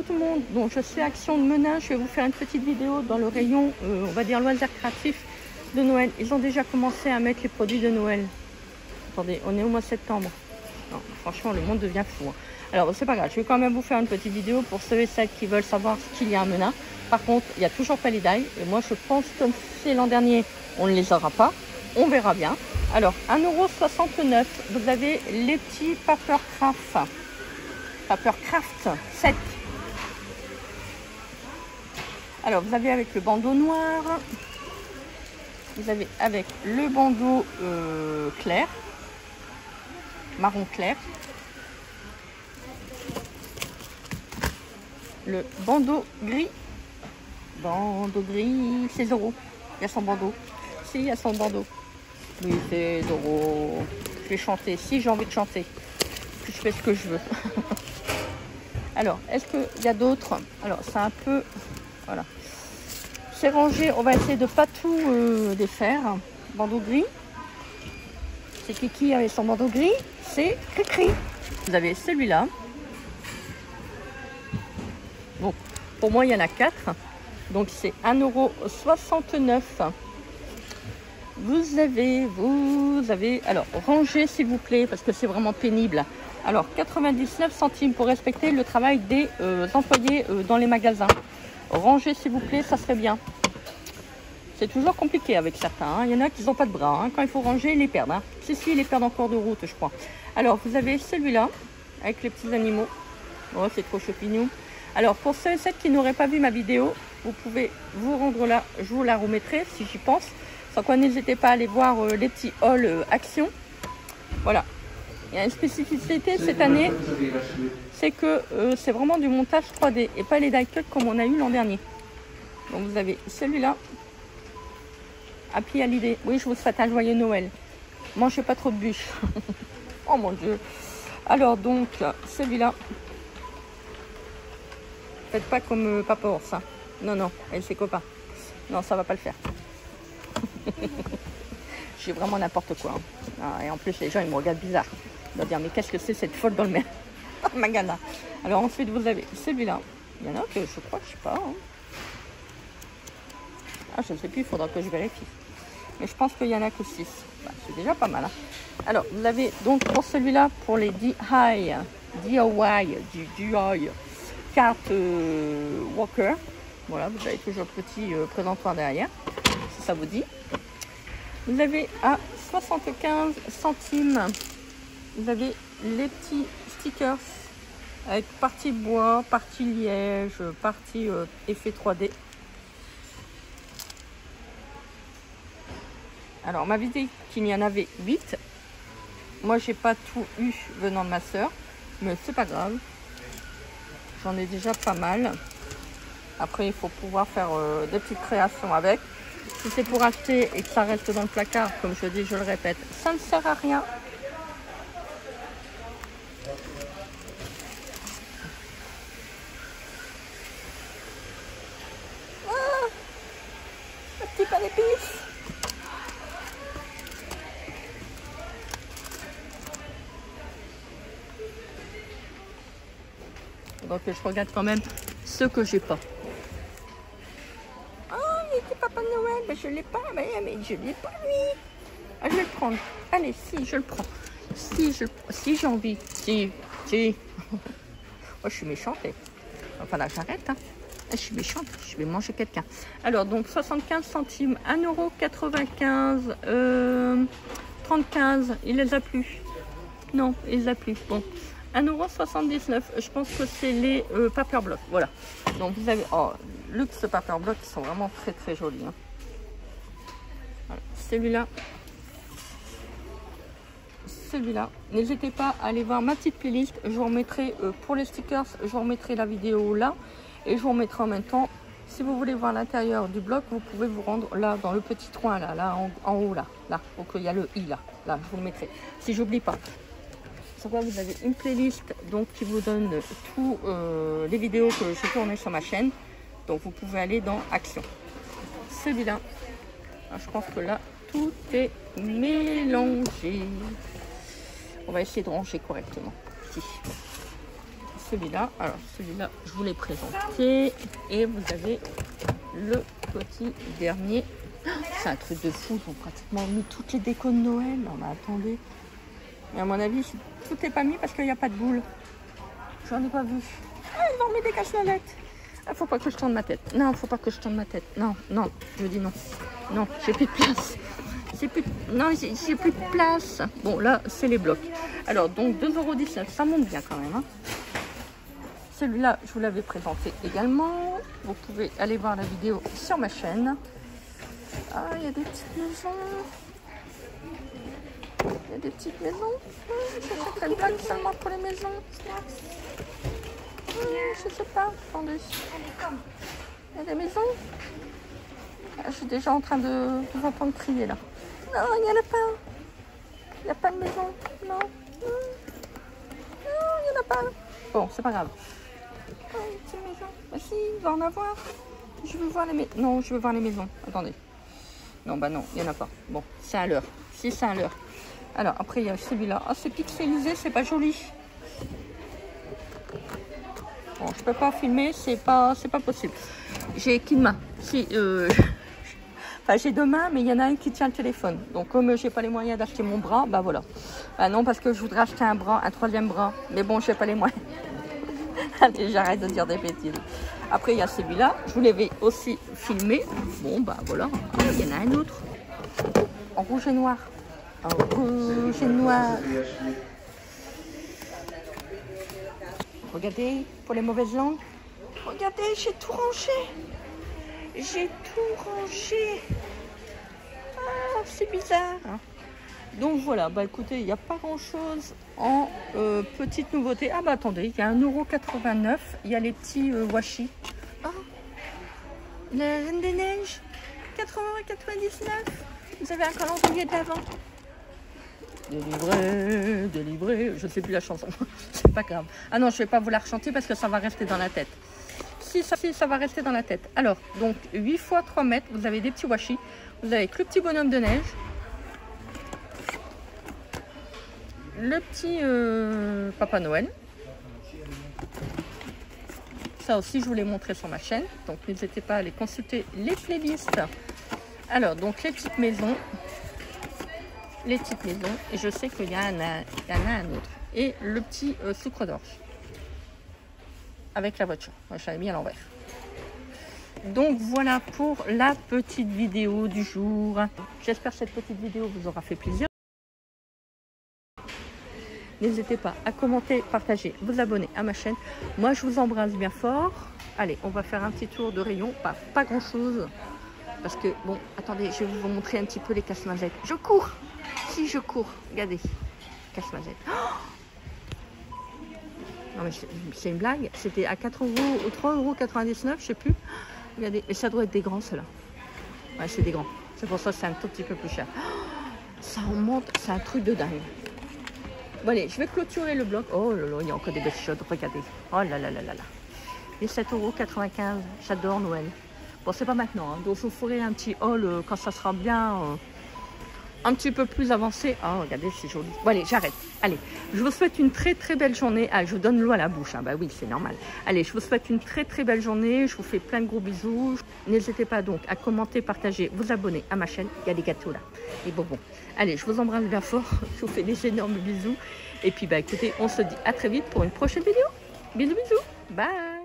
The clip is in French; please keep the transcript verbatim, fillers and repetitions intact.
tout le monde. Donc je suis Action de Menin, je vais vous faire une petite vidéo dans le rayon, euh, on va dire loisirs créatifs de Noël. Ils ont déjà commencé à mettre les produits de Noël. Attendez, on est au mois de septembre. Non, franchement, le monde devient fou. Hein. Alors, c'est pas grave, je vais quand même vous faire une petite vidéo pour ceux et celles qui veulent savoir ce qu'il y a à Menin. Par contre, il n'y a toujours pas les dailles. Et moi, je pense que c'est l'an dernier, on ne les aura pas. On verra bien. Alors, un euro soixante-neuf, vous avez les petits Papercraft. Papercraft sept. Alors, vous avez avec le bandeau noir. Vous avez avec le bandeau euh, clair. Marron clair. Le bandeau gris. Bandeau gris, c'est euros. Il y a son bandeau. Si, il y a son bandeau. Oui, c'est euros. Je vais chanter. Si, j'ai envie de chanter. Puis je fais ce que je veux. Alors, est-ce qu'il y a d'autres? Alors, c'est un peu... Voilà. C'est rangé. On va essayer de ne pas tout euh, défaire. Bandeau gris. C'est Kiki avec son bandeau gris. C'est Cricri. Vous avez celui-là. Bon, pour moi, il y en a quatre. Donc, c'est un euro soixante-neuf. Vous avez, vous avez... Alors, rangez, s'il vous plaît, parce que c'est vraiment pénible. Alors, quatre-vingt-dix-neuf centimes pour respecter le travail des euh, employés euh, dans les magasins. Rangez, s'il vous plaît, ça serait bien. C'est toujours compliqué avec certains. Hein. Il y en a qui n'ont pas de bras. Hein. Quand il faut ranger, ils les perdent. Hein. Si, si, ils les perdent en cours de route, je crois. Alors, vous avez celui-là, avec les petits animaux. Oh, c'est trop chopignon. Alors, pour ceux et celles qui n'auraient pas vu ma vidéo, vous pouvez vous rendre là. Je vous la remettrai, si j'y pense. Sans quoi, n'hésitez pas à aller voir euh, les petits hauls euh, Action. Voilà. Il y a une spécificité cette année, c'est que euh, c'est vraiment du montage trois D et pas les die cut comme on a eu l'an dernier. Donc, vous avez celui-là. Happy Holiday. Oui, je vous souhaite un joyeux Noël. Mangez pas trop de bûches. Oh mon Dieu. Alors donc, celui-là. Faites pas comme euh, Papa Ours. Hein. Non, non, et ses copains. Non, ça va pas le faire. J'ai vraiment n'importe quoi. Hein. Ah, et en plus, les gens, ils me regardent bizarre. Ils doivent dire, mais qu'est-ce que c'est cette folle dans le mer? Magana. Alors ensuite, vous avez celui-là. Il y en a que je crois, je sais pas. Hein. Ah, je ne sais plus, il faudra que je vérifie. Mais je pense qu'il y en a que six. Bah, c'est déjà pas mal. Hein. Alors, vous avez donc pour celui-là, pour les D I Y, D I Y, du D I Y, carte euh, Walker. Voilà, vous avez toujours le petit euh, présentoir derrière, si ça vous dit. Vous avez à soixante-quinze centimes, vous avez les petits stickers avec partie bois, partie liège, partie euh, effet trois D. Alors, ma vidéo qu'il y en avait huit. Moi, j'ai pas tout eu venant de ma soeur, mais c'est pas grave. J'en ai déjà pas mal. Après, il faut pouvoir faire euh, des petites créations avec. Si c'est pour acheter et que ça reste dans le placard, comme je dis, je le répète, ça ne sert à rien. Ah, un petit pain d'épices. Donc je regarde quand même ce que j'ai pas. Oh, il était Papa Noël, mais je l'ai pas, mais, mais je l'ai pas lui. Ah, je vais le prendre. Allez, si, je le prends. Si, je, si j'ai envie. Si, si. Oh, je suis méchante. Et... Enfin là, j'arrête. Hein. Je suis méchante, je vais manger quelqu'un. Alors, donc soixante-quinze centimes, un euro quatre-vingt-quinze, euh, trente-quinze, il les a plus. Non, il les a plus. Bon. un euro soixante-dix-neuf, je pense que c'est les euh, paper blocks, voilà. Donc vous avez, oh, luxe paper blocks, qui sont vraiment très très jolis. Hein. Voilà. Celui-là, celui-là, n'hésitez pas à aller voir ma petite playlist, je vous remettrai euh, pour les stickers, je vous remettrai la vidéo là, et je vous remettrai en même temps, si vous voulez voir l'intérieur du bloc, vous pouvez vous rendre là, dans le petit coin là, là, en, en haut là, là, donc il y a le i là, là, je vous le mettrai, si j'oublie pas. Vous avez une playlist donc qui vous donne tous euh, les vidéos que j'ai tournées sur ma chaîne, donc vous pouvez aller dans Action. Celui-là, je pense que là tout est mélangé. On va essayer de ranger correctement. Si. celui-là. Alors, celui-là, je vous l'ai présenté. Et vous avez le petit dernier. C'est un truc de fou. Ils ont pratiquement mis toutes les décos de Noël. Non, mais attendez. Mais à mon avis, tout n'est pas mis parce qu'il n'y a pas de boule. J'en ai pas vu. Ah, ils ont mis des casse-nolettes. Ah, faut pas que je tourne ma tête. Non, faut pas que je tourne ma tête. Non, non, je dis non. Non, j'ai plus de place. J'ai plus de... Non, j'ai plus de place. Bon, là, c'est les blocs. Alors, donc, deux euros dix-neuf, ça monte bien quand même. Hein. Celui-là, je vous l'avais présenté également. Vous pouvez aller voir la vidéo sur ma chaîne. Ah, il y a des petites maisons. Il y a des petites maisons. C'est très blague seulement pour les maisons. Je sais pas. Attendez. Il y a des maisons. Je suis déjà en train de vous entendre crier là. Non, il n'y en a pas. Il n'y a pas de maison. Non. Non, il n'y en a pas. Bon, c'est pas grave. Oh, une petite maison. Mais si, il va en avoir. Je veux voir les maisons. Non, je veux voir les maisons. Attendez. Non, bah non, il n'y en a pas. Bon, c'est à l'heure. Si, c'est à l'heure. Alors, après, il y a celui-là. Ah, c'est pixelisé, c'est pas joli. Bon, je peux pas filmer, c'est pas, c'est pas possible. J'ai qu'une main. Si, euh... enfin, j'ai deux mains, mais il y en a une qui tient le téléphone. Donc, comme j'ai pas les moyens d'acheter mon bras, bah voilà. Bah non, parce que je voudrais acheter un bras, un troisième bras. Mais bon, j'ai pas les moyens. Allez, j'arrête de dire des bêtises. Après, il y a celui-là. Je vous l'avais aussi filmé. Bon, bah voilà. Oh, il y en a un autre. En rouge et noir. En rouge et noir. Regardez, pour les mauvaises langues. Regardez, j'ai tout rangé. J'ai tout rangé. Ah, c'est bizarre. Donc voilà, bah écoutez, il n'y a pas grand chose en euh, petite nouveauté. Ah bah attendez, il y a un euro quatre-vingt-neuf. Il y a les petits euh, washi. Oh, la Reine des Neiges, quatre euros quatre-vingt-dix-neuf. Vous avez un calendrier de l'Avent. Délivré, délivré, je ne sais plus la chanson, c'est pas grave. Ah non, je ne vais pas vous la rechanter parce que ça va rester dans la tête. Si ça, si, ça va rester dans la tête. Alors, donc huit fois trois mètres, vous avez des petits washi. Vous avez le petit bonhomme de neige. Le petit euh, Papa Noël. Ça aussi, je vous l'ai montré sur ma chaîne. Donc, n'hésitez pas à aller consulter les playlists. Alors, donc les petites maisons. Les petites maisons. Et je sais qu'il y, y en a un autre. Et le petit euh, sucre d'orge. Avec la voiture. Moi, je l'avais mis à l'envers. Donc, voilà pour la petite vidéo du jour. J'espère que cette petite vidéo vous aura fait plaisir. N'hésitez pas à commenter, partager, vous abonner à ma chaîne. Moi, je vous embrasse bien fort. Allez, on va faire un petit tour de rayon. Pas, pas grand-chose. Parce que, bon, attendez, je vais vous montrer un petit peu les casse-noisettes. Je cours. Si, je cours. Regardez. Casse-noisettes. Oh, non, mais c'est une blague. C'était à quatre euros ou trois euros quatre-vingt-dix-neuf, je sais plus. Regardez. Et ça doit être des grands, ceux-là. Ouais, c'est des grands. C'est pour ça que c'est un tout petit peu plus cher. Oh, ça en monte. C'est un truc de dingue. Bon allez, je vais clôturer le bloc. Oh là là, il y a encore des bêtes chaudes, regardez. Oh là là là là là. Et sept euros quatre-vingt-quinze, j'adore Noël. Bon, c'est pas maintenant, hein. Donc je vous ferai un petit haul euh, quand ça sera bien euh, un petit peu plus avancé. Oh, regardez, c'est joli. Bon allez, j'arrête. Allez, je vous souhaite une très très belle journée. Ah, je vous donne l'eau à la bouche, hein. Bah oui, c'est normal. Allez, je vous souhaite une très très belle journée. Je vous fais plein de gros bisous. N'hésitez pas donc à commenter, partager, vous abonner à ma chaîne. Il y a des gâteaux là, des bonbons. Allez, je vous embrasse bien fort. Je vous fais des énormes bisous. Et puis, bah écoutez, on se dit à très vite pour une prochaine vidéo. Bisous, bisous. Bye.